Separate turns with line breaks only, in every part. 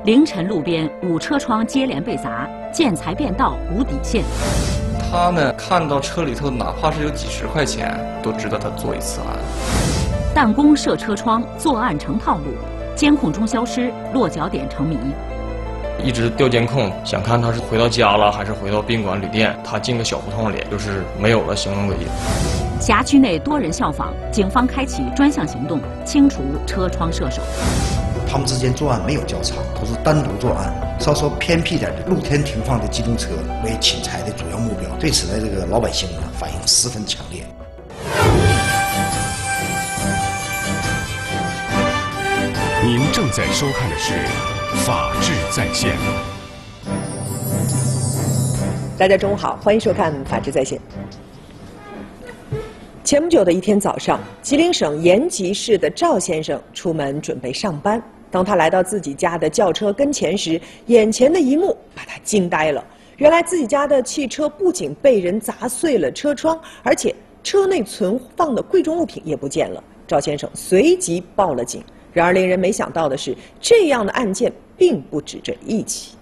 凌晨路边5车窗接连被砸，见财变道无底线。
他呢看到车里头哪怕是有几10块钱，都值得他做一次案。
弹弓射车窗，作案成套路，监控中消失，落脚点成谜。
一直调监控，想看他是回到家了还是回到宾馆旅店。他进个小胡同里，就是没有了行动轨迹。
辖区内多人效仿，警方开启专项行动，清除车窗射手。
他们之间作案没有交叉，都是单独作案。稍稍偏僻点的露天停放的机动车为侵财的主要目标。对此呢，这个老百姓呢反应十分强烈。
您正在收看的是《法治在线》。
大家中午好，欢迎收看《法治在线》。前不久的一天早上，吉林省延吉市的赵先生出门准备上班。当他来到自己家的轿车跟前时，眼前的一幕把他惊呆了。原来自己家的汽车不仅被人砸碎了车窗，而且车内存放的贵重物品也不见了。赵先生随即报了警。然而令人没想到的是，这样的案件并不止这一起。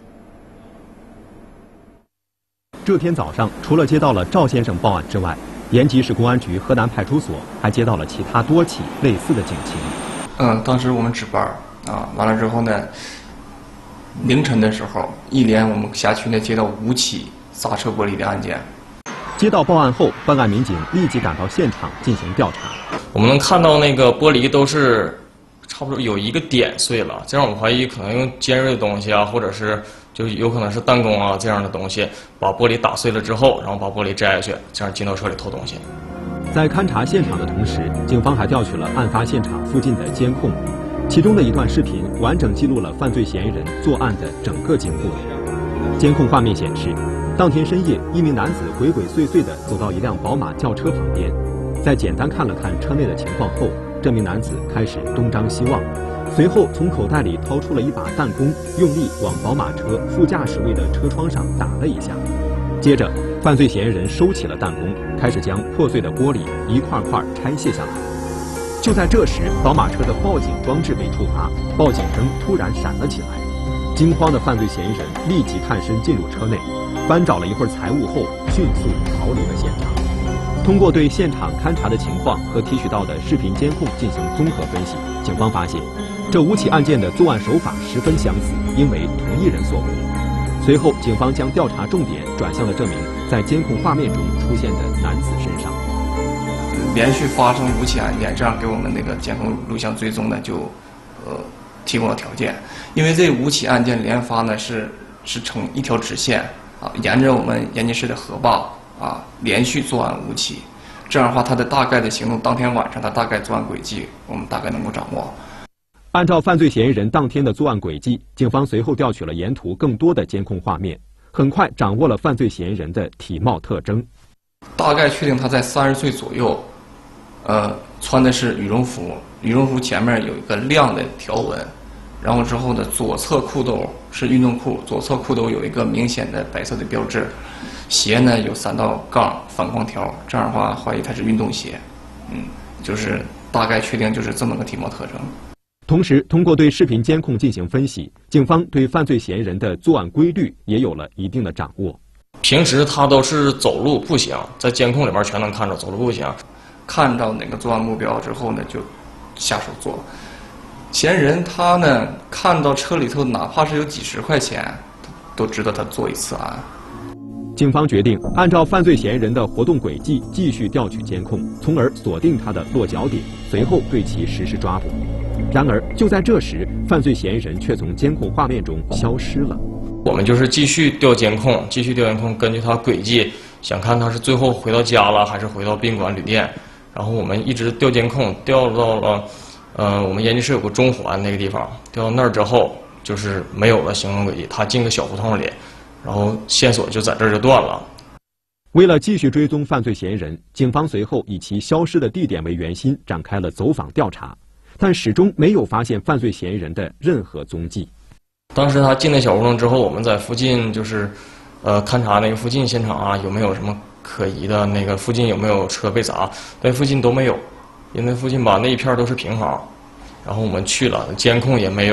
这天早上，除了接到了赵先生报案之外，延吉市公安局河南派出所还接到了其他多起类似的警情。
当时我们值班完了之后呢，凌晨的时候，一连我们辖区内接到5起砸车玻璃的案件。
接到报案后，办案民警立即赶到现场进行调查。
我们能看到那个玻璃都是差不多有一个点碎了，这样我们怀疑可能用尖锐的东西啊，或者是就有可能是弹弓啊这样的东西把玻璃打碎了之后，然后把玻璃摘下去，这样进到车里偷东西。
在勘查现场的同时，警方还调取了案发现场附近的监控，其中的一段视频完整记录了犯罪嫌疑人作案的整个经过。监控画面显示，当天深夜，一名男子鬼鬼祟祟地走到一辆宝马轿车旁边，在简单看了看车内的情况后，这名男子开始东张西望，随后从口袋里掏出了一把弹弓，用力往宝马车副驾驶位的车窗上打了一下。接着，犯罪嫌疑人收起了弹弓，开始将破碎的玻璃一块块拆卸下来。就在这时，宝马车的报警装置被触发，报警灯突然闪了起来。惊慌的犯罪嫌疑人立即探身进入车内，翻找了一会儿财物后，迅速逃离了现场。通过对现场勘查的情况和提取到的视频监控进行综合分析，警方发现，这5起案件的作案手法十分相似，应为同一人所为。随后，警方将调查重点转向了这名在监控画面中出现的男子身上。
连续发生5起案件，这样给我们那个监控录像追踪呢就提供了条件。因为这5起案件连发呢是成一条直线沿着我们延吉市的河坝连续作案5起，这样的话，他的大概的行动，当天晚上他大概作案轨迹，我们大概能够掌握。
按照犯罪嫌疑人当天的作案轨迹，警方随后调取了沿途更多的监控画面，很快掌握了犯罪嫌疑人的体貌特征。
大概确定他在30岁左右，穿的是羽绒服，羽绒服前面有一个亮的条纹，然后之后呢，左侧裤兜是运动裤，左侧裤兜有一个明显的白色的标志。鞋呢有3道杠反光条，这样的话怀疑它是运动鞋，就是大概确定就是这么个体貌特征。
同时，通过对视频监控进行分析，警方对犯罪嫌疑人的作案规律也有了一定的掌握。
平时他都是走路步行，在监控里面全能看着走路步行，
看到哪个作案目标之后呢，就下手做。嫌疑人他呢看到车里头哪怕是有几10块钱，都值得他做一次案。
警方决定按照犯罪嫌疑人的活动轨迹继续调取监控，从而锁定他的落脚点，随后对其实施抓捕。然而，就在这时，犯罪嫌疑人却从监控画面中消失了。
我们就是继续调监控，根据他轨迹，想看他是最后回到家了还是回到宾馆旅店。然后我们一直调监控，调到了我们延吉市有个中环那个地方，调到那儿之后就是没有了行动轨迹，他进个小胡同里。然后线索就在这儿就断了。
为了继续追踪犯罪嫌疑人，警方随后以其消失的地点为圆心展开了走访调查，但始终没有发现犯罪嫌疑人的任何踪迹。
当时他进那小胡同之后，我们在附近就是勘察那个附近现场有没有什么可疑的，那个附近有没有车被砸，但附近都没有，因为附近那一片都是平房。然后我们去了，监控也没有，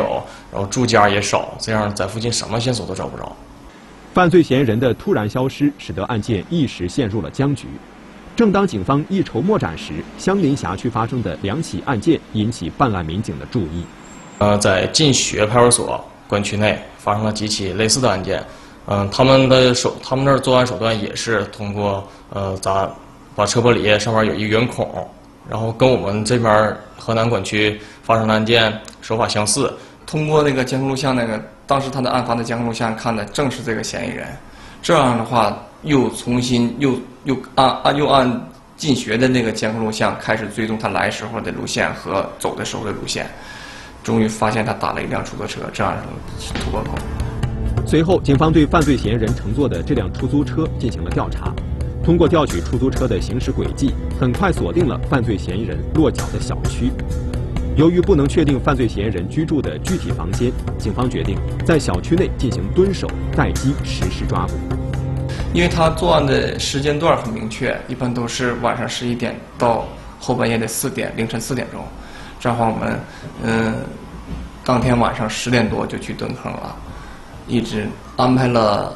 然后住家也少，这样在附近什么线索都找不着。
犯罪嫌疑人的突然消失，使得案件一时陷入了僵局。正当警方一筹莫展时，相邻辖区发生的2起案件引起办案民警的注意。
在进学派出所管区内发生了几起类似的案件。他们那儿作案手段也是通过把车玻璃上面有一圆孔，然后跟我们这边河南管区发生的案件手法相似。
通过那个监控录像，当时他的案发的监控录像看的正是这个嫌疑人，这样的话又重新又按进学的那个监控录像开始追踪他来时候的路线和走的时候的路线，终于发现他打了一辆出租车，这样是突破口。
随后，警方对犯罪嫌疑人乘坐的这辆出租车进行了调查，通过调取出租车的行驶轨迹，很快锁定了犯罪嫌疑人落脚的小区。由于不能确定犯罪嫌疑人居住的具体房间，警方决定在小区内进行蹲守待机，实施抓捕。
因为他作案的时间段很明确，一般都是晚上11点到后半夜的凌晨4点钟。这样的话，我们当天晚上10点多就去蹲坑了，一直安排了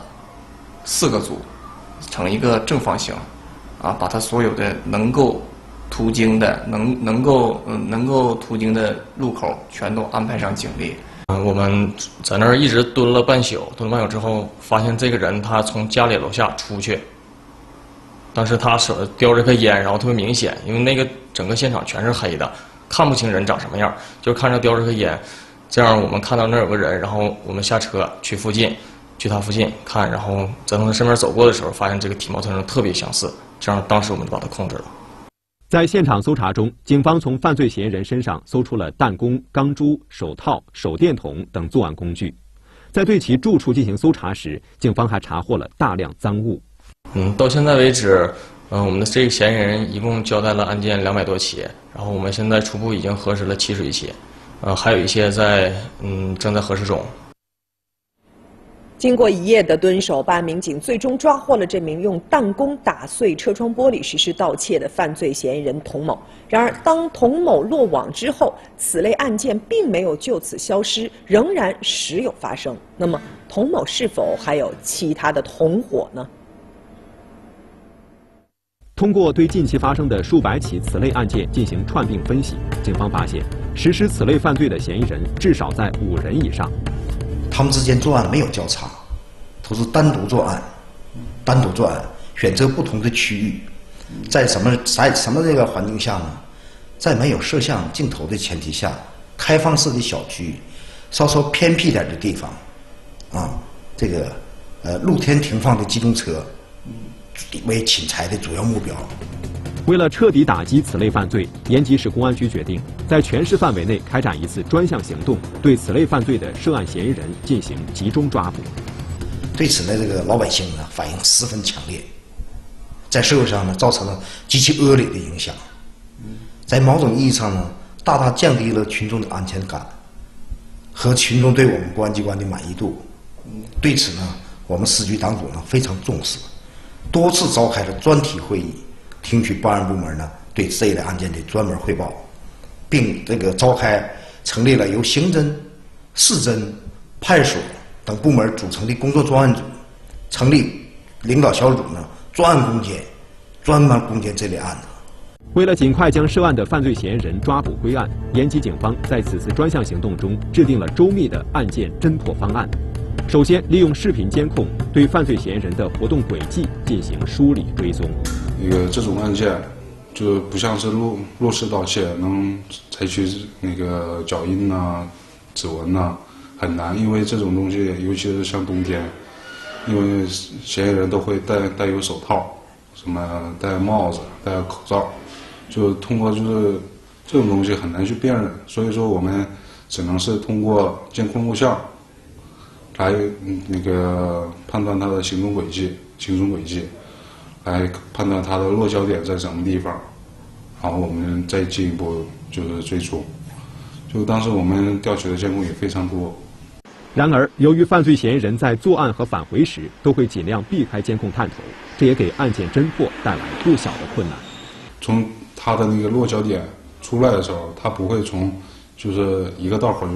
4个组，成一个正方形，把他所有的能够途经的能够途经的路口全都安排上警力。
我们在那儿一直蹲了半宿，之后，发现这个人他从家里楼下出去，当时他手叼着颗烟，然后特别明显，因为那个整个现场全是黑的，看不清人长什么样，就看着叼着颗烟。这样我们看到那儿有个人，然后我们下车去他附近看，然后在从他身边走过的时候，发现这个体貌特征特别相似，这样当时我们就把他控制了。
在现场搜查中，警方从犯罪嫌疑人身上搜出了弹弓、钢珠、手套、手电筒等作案工具。在对其住处进行搜查时，警方还查获了大量赃物。
到现在为止，我们的这个嫌疑人一共交代了案件200多起，然后我们现在初步已经核实了71起，还有一些正在核实中。
经过一夜的蹲守，办案民警最终抓获了这名用弹弓打碎车窗玻璃实施盗窃的犯罪嫌疑人童某。然而，当童某落网之后，此类案件并没有就此消失，仍然时有发生。那么，童某是否还有其他的同伙呢？
通过对近期发生的数百起此类案件进行串并分析，警方发现，实施此类犯罪的嫌疑人至少在5人以上。
他们之间作案没有交叉，都是单独作案，选择不同的区域，在什么这个环境下呢？在没有摄像镜头的前提下，开放式的小区，稍稍偏僻点的地方，露天停放的机动车为侵财的主要目标。
为了彻底打击此类犯罪，延吉市公安局决定在全市范围内开展一次专项行动，对此类犯罪的涉案嫌疑人进行集中抓捕。
对此呢，这个老百姓呢反应十分强烈，在社会上呢造成了极其恶劣的影响，在某种意义上呢，大大降低了群众的安全感和群众对我们公安机关的满意度。对此呢，我们市局党组呢非常重视，多次召开了专题会议，听取办案部门呢对这一类案件的专门汇报，并成立了由刑侦、市侦、派出所等部门组成的工作专案组，成立领导小组呢专门攻坚这类案子。
为了尽快将涉案的犯罪嫌疑人抓捕归案，延吉警方在此次专项行动中制定了周密的案件侦破方案。首先，利用视频监控对犯罪嫌疑人的活动轨迹进行梳理追踪。
这种案件就不像是落实盗窃能采取脚印呐、指纹呐，很难，因为这种东西，尤其是像冬天，因为嫌疑人都会戴有手套，戴帽子、戴口罩，就通过这种东西很难去辨认，所以说我们只能是通过监控录像来判断他的行踪轨迹，来判断他的落脚点在什么地方，然后我们再进一步追踪。就当时我们调取的监控也非常多。
然而，由于犯罪嫌疑人在作案和返回时都会尽量避开监控探头，这也给案件侦破带来不小的困难。
从他的落脚点出来的时候，他不会从一个道口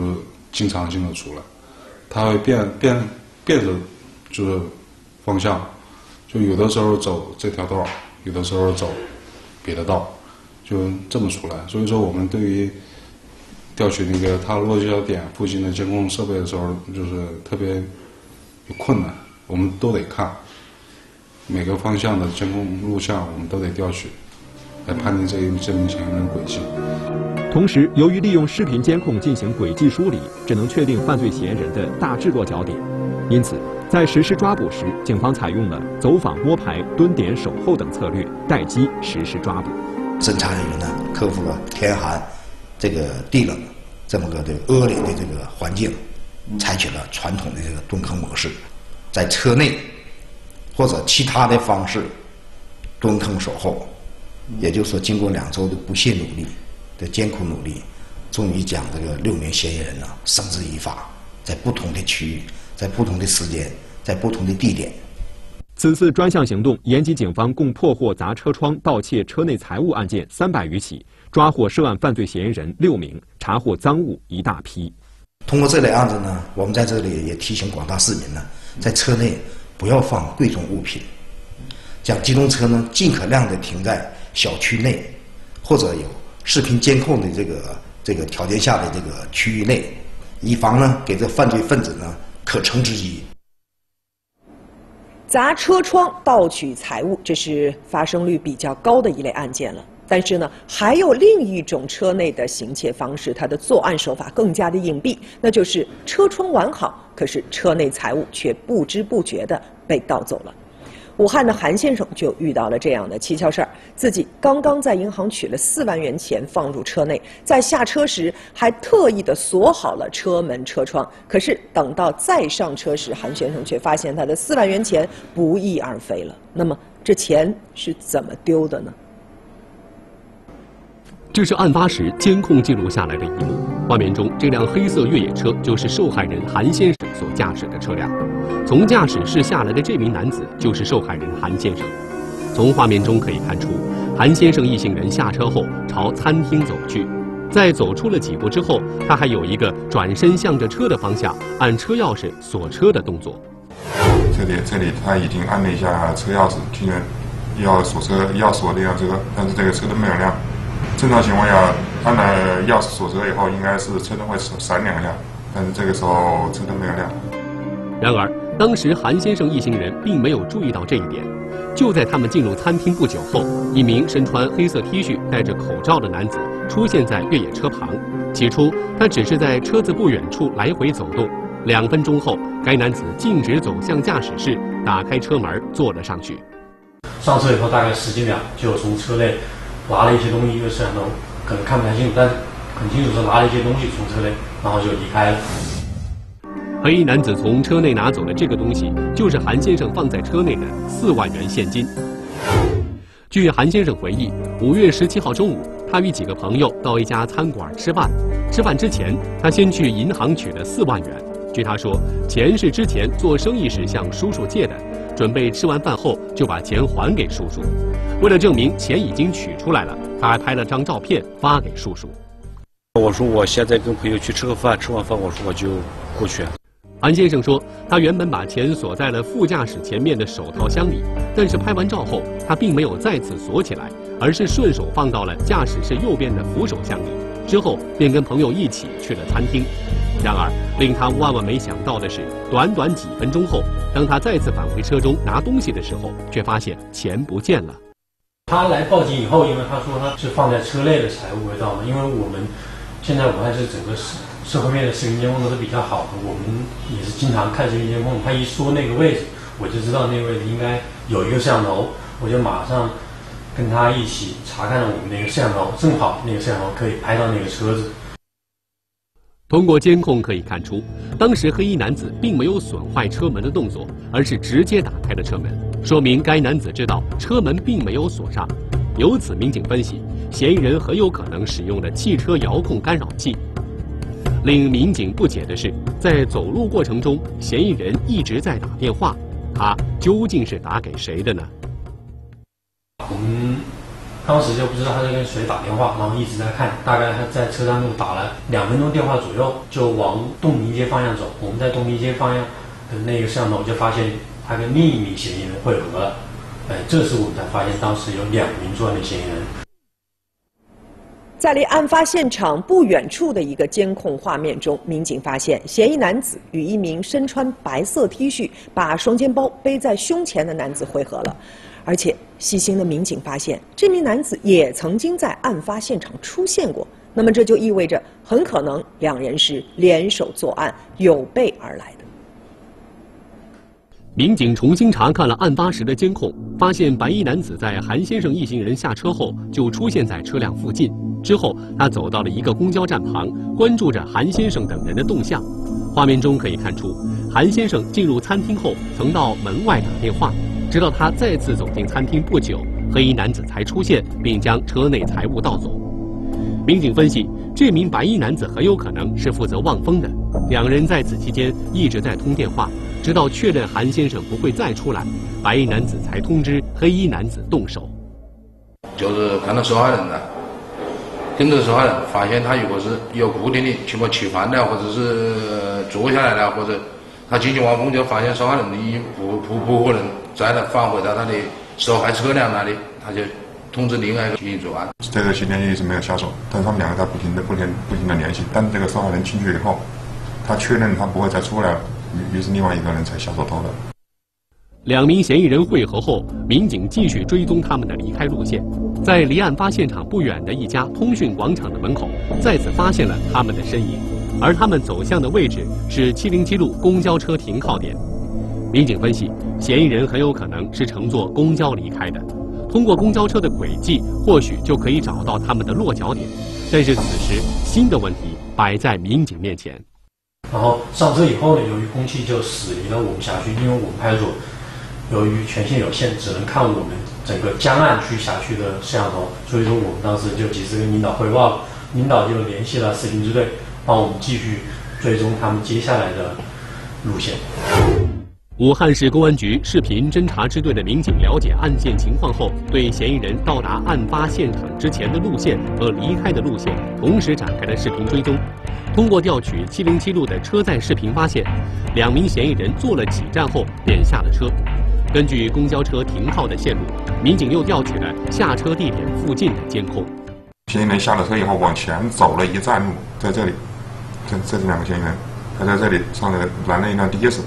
经常性的出来，他会变着就是方向，就有的时候走这条道，有的时候走别的道，就这么出来。所以说我们对于调取那个他落脚点附近的监控设备的时候，就是特别有困难，我们都得看每个方向的监控录像，我们都得调取，来判定这名嫌疑人的轨迹。
同时，由于利用视频监控进行轨迹梳理，只能确定犯罪嫌疑人的大致落脚点，因此，在实施抓捕时，警方采用了走访、摸排、蹲点、守候等策略，待机实施抓捕。
侦查人员呢，克服了天寒、这个地冷这么个恶劣的这个环境，采取了传统的这个蹲坑模式，在车内或者其他的方式蹲坑守候。也就是说，经过2周的不懈努力的艰苦努力，终于将这个6名嫌疑人呢绳之以法，在不同的区域、在不同的时间、在不同的地点。
此次专项行动，延吉警方共破获砸车窗、盗窃车内财物案件300余起，抓获涉案犯罪嫌疑人6名，查获赃物一大批。
通过这类案子呢，我们在这里也提醒广大市民呢，在车内不要放贵重物品，将机动车呢尽可量的停在小区内，或者有视频监控的这个条件下的这个区域内，以防呢给这犯罪分子呢可乘之机。
砸车窗盗取财物，这是发生率比较高的一类案件了。但是呢，还有另一种车内的行窃方式，它的作案手法更加的隐蔽，那就是车窗完好，可是车内财物却不知不觉地被盗走了。武汉的韩先生就遇到了这样的蹊跷事儿，自己刚刚在银行取了4万元钱放入车内，在下车时还特意的锁好了车门车窗，可是等到再上车时，韩先生却发现他的4万元钱不翼而飞了。那么这钱是怎么丢的呢？
这是案发时监控记录下来的一幕，画面中这辆黑色越野车就是受害人韩先生所驾驶的车辆。从驾驶室下来的这名男子就是受害人韩先生。从画面中可以看出，韩先生一行人下车后朝餐厅走去，在走出了几步之后，他还有一个转身向着车的方向按车钥匙锁车的动作。
这里他已经按了一下车钥匙，听人要锁车，要锁那辆车，但是这个车灯没有亮。正常情况下，按了钥匙锁车以后，应该是车灯会闪2下，但是这个时候车灯没有亮。
然而，当时韩先生一行人并没有注意到这一点。就在他们进入餐厅不久后，一名身穿黑色 T 恤、戴着口罩的男子出现在越野车旁。起初，他只是在车子不远处来回走动。2分钟后，该男子径直走向驾驶室，打开车门坐了上去。
上车以后大概10几秒，就从车内拿了一些东西，一个摄像头，可能看不太清楚，但很清楚是拿了一些东西从车内，然后就离开了。
黑衣男子从车内拿走的这个东西，就是韩先生放在车内的4万元现金。据韩先生回忆，5月17号中午，他与几个朋友到一家餐馆吃饭。吃饭之前，他先去银行取了4万元。据他说，钱是之前做生意时向叔叔借的，准备吃完饭后就把钱还给叔叔。为了证明钱已经取出来了，他还拍了张照片发给叔叔。
我说我现在跟朋友去吃个饭，吃完饭我说我就过去。
韩先生说，他原本把钱锁在了副驾驶前面的手套箱里，但是拍完照后，他并没有再次锁起来，而是顺手放到了驾驶室右边的扶手箱里。之后便跟朋友一起去了餐厅。然而，令他万万没想到的是，短短几分钟后，当他再次返回车中拿东西的时候，却发现钱不见了。
他来报警以后，因为他说他是放在车内的财物被盗嘛，因为我们现在武汉市整个社会面的视频监控都是比较好的，我们也是经常看视频监控。他一说那个位置，我就知道那个位置应该有一个摄像头，我就马上跟他一起查看了我们那个摄像头，正好那个摄像头可以拍到那个车子。
通过监控可以看出，当时黑衣男子并没有损坏车门的动作，而是直接打开了车门，说明该男子知道车门并没有锁上。由此，民警分析，嫌疑人很有可能使用了汽车遥控干扰器。令民警不解的是，在走路过程中，嫌疑人一直在打电话，他究竟是打给谁的呢？
我们当时就不知道他在跟谁打电话，然后一直在看，大概他在车站路打了2分钟电话左右，就往东明街方向走。我们在东明街方向的那个摄像头就发现他跟另一名嫌疑人汇合了。这时我们才发现当时有2名作案的嫌疑人。
在离案发现场不远处的一个监控画面中，民警发现嫌疑男子与一名身穿白色 T 恤、把双肩包背在胸前的男子汇合了。而且细心的民警发现，这名男子也曾经在案发现场出现过。那么这就意味着，很可能2人是联手作案，有备而来的。
民警重新查看了案发时的监控，发现白衣男子在韩先生一行人下车后就出现在车辆附近。之后，他走到了一个公交站旁，关注着韩先生等人的动向。画面中可以看出，韩先生进入餐厅后曾到门外打电话，直到他再次走进餐厅不久，黑衣男子才出现，并将车内财物盗走。民警分析，这名白衣男子很有可能是负责望风的，2人在此期间一直在通电话，直到确认韩先生不会再出来，白衣男子才通知黑衣男子动手。
就是看到受害人了，跟着受害人，发现他如果是有固定的，什么吃饭了，或者是坐下来了，或者他进行望风，就发现受害人已不可能再返回到他的受害车辆那里，他就通知另外一个进行作案。
这个期间一直没有下手，但是他们2个在不停的联系，但这个受害人进去以后，他确认他不会再出来了，于是另外一个人才下手偷的。
2名嫌疑人汇合后，民警继续追踪他们的离开路线，在离案发现场不远的一家通讯广场的门口，再次发现了他们的身影，而他们走向的位置是707路公交车停靠点。民警分析，嫌疑人很有可能是乘坐公交离开的，通过公交车的轨迹，或许就可以找到他们的落脚点。但是此时，新的问题摆在民警面前。
然后上车以后呢，由于空气就驶离了我们辖区，因为我们派出所由于权限有限，只能看我们整个江岸区辖区的摄像头，所以说我们当时就及时跟领导汇报，领导就联系了视频支队，帮我们继续追踪他们接下来的路线。
武汉市公安局视频侦查支队的民警了解案件情况后，对嫌疑人到达案发现场之前的路线和离开的路线同时展开了视频追踪。通过调取707路的车载视频发现，2名嫌疑人坐了几站后便下了车。根据公交车停靠的线路，民警又调取了下车地点附近的监控。
嫌疑人下了车以后往前走了1站路，在这里，这是2个嫌疑人，他在这里上了拦了一辆的士。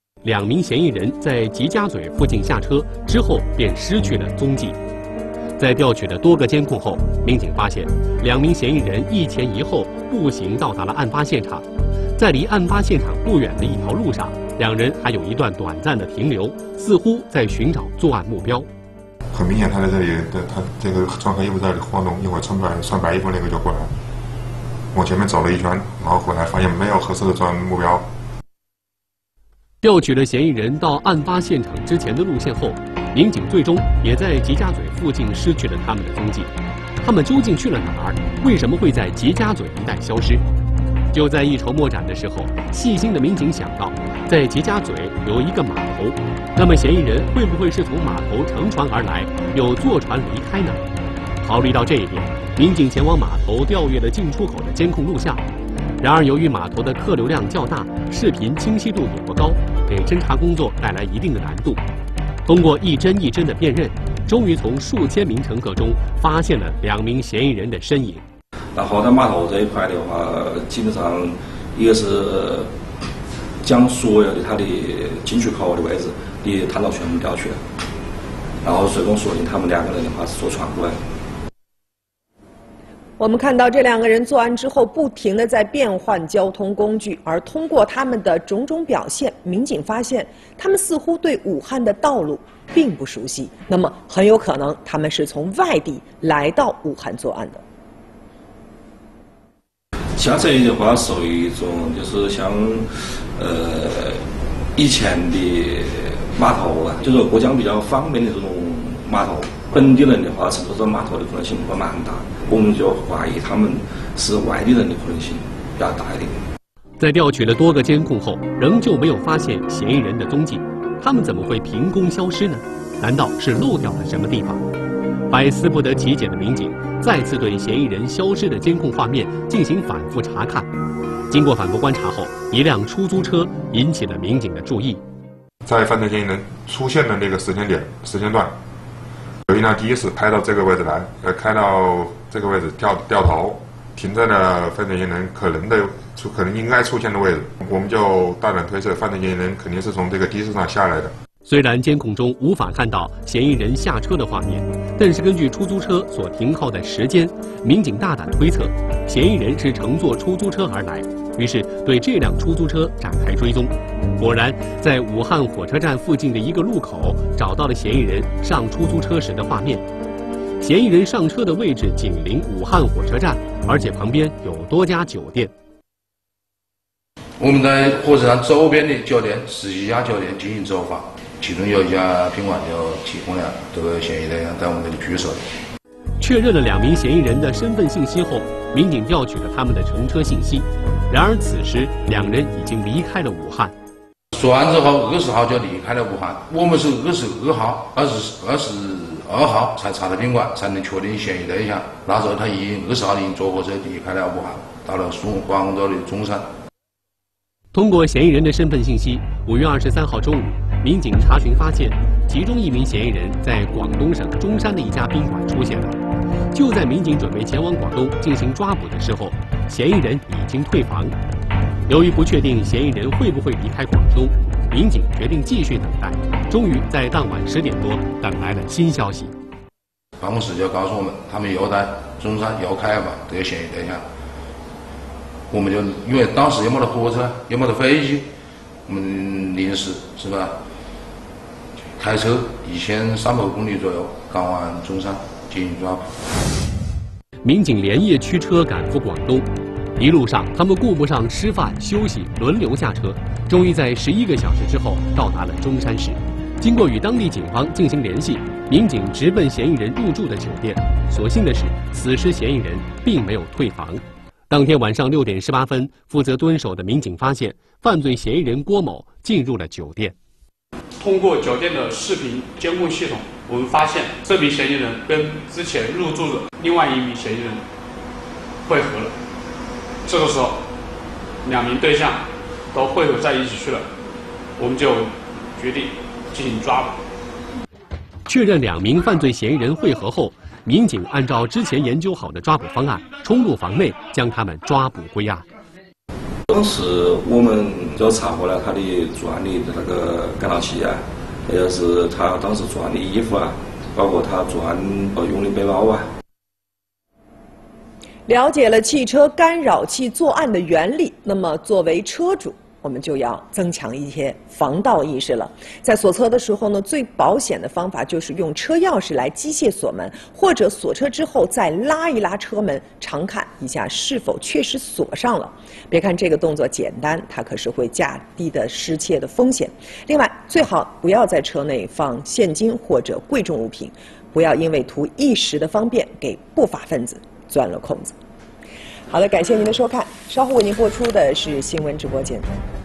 2名嫌疑人在吉家嘴附近下车之后便失去了踪迹。在调取了多个监控后，民警发现2名嫌疑人一前一后步行到达了案发现场。在离案发现场不远的一条路上，2人还有一段短暂的停留，似乎在寻找作案目标。
很明显，他在这里他这个穿黑衣服在这里晃动，一会儿穿白衣服那个就过来，往前面走了一圈，然后回来发现没有合适的作案目标。
调取了嫌疑人到案发现场之前的路线后，民警最终也在吉家嘴附近失去了他们的踪迹。他们究竟去了哪儿？为什么会在吉家嘴一带消失？就在一筹莫展的时候，细心的民警想到，在吉家嘴有一个码头，那么嫌疑人会不会是从码头乘船而来，又坐船离开呢？考虑到这一点，民警前往码头调阅了进出口的监控录像。然而，由于码头的客流量较大，视频清晰度也不高，给侦查工作带来一定的难度。通过一帧一帧的辨认，终于从数千名乘客中发现了2名嫌疑人的身影。
然后在码头这一块的话，基本上一个是将所有的它的进出口的位置的探照全部调取了，然后最终锁定他们2个人的话是坐船过来的。
我们看到这2个人作案之后，不停地在变换交通工具，而通过他们的种种表现，民警发现他们似乎对武汉的道路并不熟悉，那么很有可能他们是从外地来到武汉作案的。
下车的话属于一种就是像以前的码头啊，就是过江比较方便的这种码头，本地人的话乘坐这码头的可能性会蛮大，我们就怀疑他们是外地人的可能性比较大一点。
在调取了多个监控后，仍旧没有发现嫌疑人的踪迹，他们怎么会凭空消失呢？难道是漏掉了什么地方？ 百思不得其解的民警再次对嫌疑人消失的监控画面进行反复查看。经过反复观察后，一辆出租车引起了民警的注意。
在犯罪嫌疑人出现的那个时间段，有一辆的士开到这个位置来，开到这个位置掉头，停在了犯罪嫌疑人可能应该出现的位置。我们就大胆推测，犯罪嫌疑人肯定是从这个的士上下来的。
虽然监控中无法看到嫌疑人下车的画面，但是根据出租车所停靠的时间，民警大胆推测，嫌疑人是乘坐出租车而来。于是对这辆出租车展开追踪，果然在武汉火车站附近的一个路口找到了嫌疑人上出租车时的画面。嫌疑人上车的位置紧邻武汉火车站，而且旁边有多家酒店。
我们在火车站周边的酒店11家酒店进行走访，其中有一家宾馆就提供了这个嫌疑人在我们这里居所。
确认了2名嫌疑人的身份信息后，民警调取了他们的乘车信息。然而此时2人已经离开了武汉。
作案之后20号就离开了武汉，我们是22号、22号才查的宾馆，才能确定嫌疑对象。那时候他20号已经坐火车离开了武汉，到了广州的中山。
通过嫌疑人的身份信息，5月23号中午，民警查询发现，其中1名嫌疑人在广东省中山的一家宾馆出现了。就在民警准备前往广东进行抓捕的时候，嫌疑人已经退房。由于不确定嫌疑人会不会离开广东，民警决定继续等待。终于在当晚10点多等来了新消息。
办公室就告诉我们，他们又在中山又开了吧这个嫌疑对象。我们就因为当时也没得火车，也没得飞机，我们临时是吧，开车1300公里左右赶往中山进行抓捕。
民警连夜驱车赶赴广东，一路上他们顾不上吃饭休息，轮流下车，终于在11个小时之后到达了中山市。经过与当地警方进行联系，民警直奔嫌疑人入住的酒店。所幸的是，此时嫌疑人并没有退房。当天晚上6点18分，负责蹲守的民警发现犯罪嫌疑人郭某进入了酒店。
通过酒店的视频监控系统，我们发现这名嫌疑人跟之前入住的另外1名嫌疑人汇合了。这个时候，2名对象都汇合在一起去了，我们就决定进行抓捕。
确认2名犯罪嫌疑人汇合后，民警按照之前研究好的抓捕方案，冲入房内将他们抓捕归案。
当时我们就查获了他的作案的那个感到器啊，还有是他当时作案的衣服啊，包括他作案用的背包啊。
了解了汽车干扰器作案的原理，那么作为车主，我们就要增强一些防盗意识了。在锁车的时候呢，最保险的方法就是用车钥匙来机械锁门，或者锁车之后再拉一拉车门，查看一下是否确实锁上了。别看这个动作简单，它可是会降低的失窃的风险。另外，最好不要在车内放现金或者贵重物品，不要因为图一时的方便给不法分子钻了空子。好的，感谢您的收看，稍后为您播出的是新闻直播间。